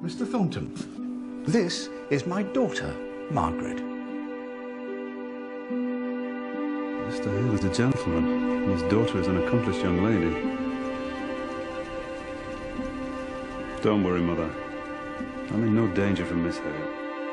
Mr. Thornton, this is my daughter, Margaret. Mr. Hale is a gentleman, and his daughter is an accomplished young lady. Don't worry, Mother. I'm in no danger from Miss Hale.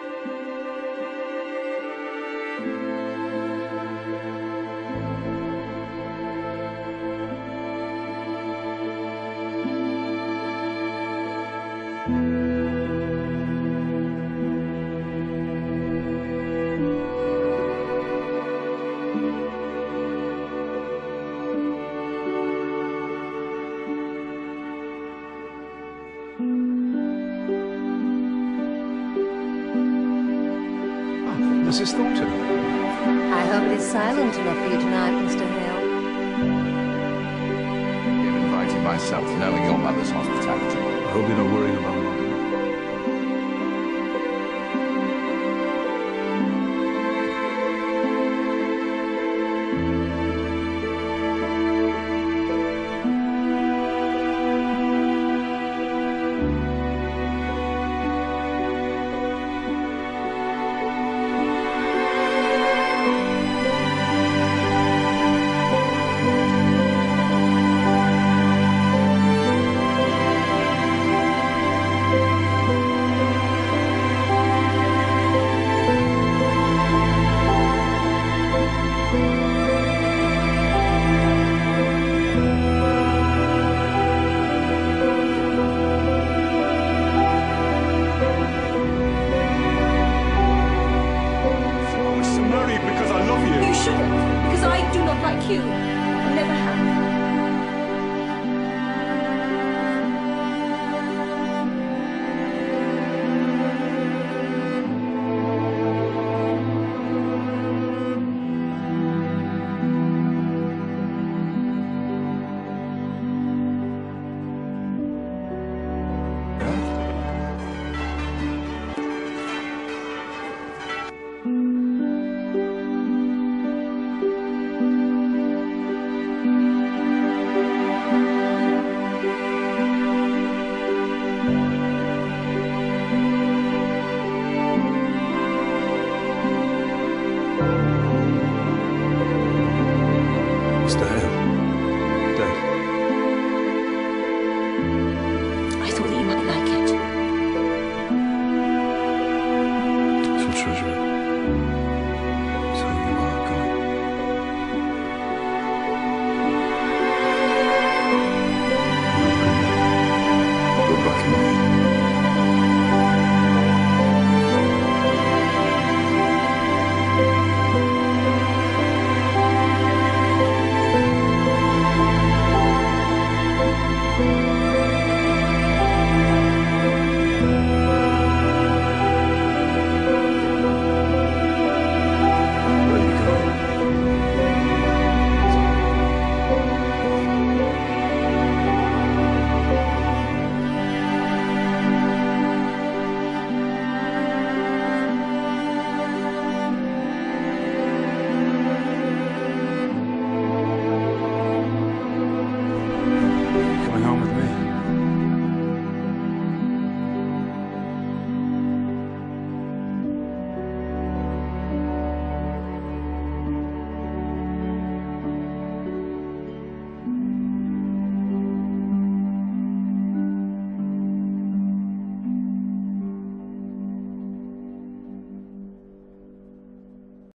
Mrs. Thornton. I hope it is silent enough for you tonight, Mr. Hale. I'm inviting myself, knowing your mother's hospitality. I hope you're not worrying about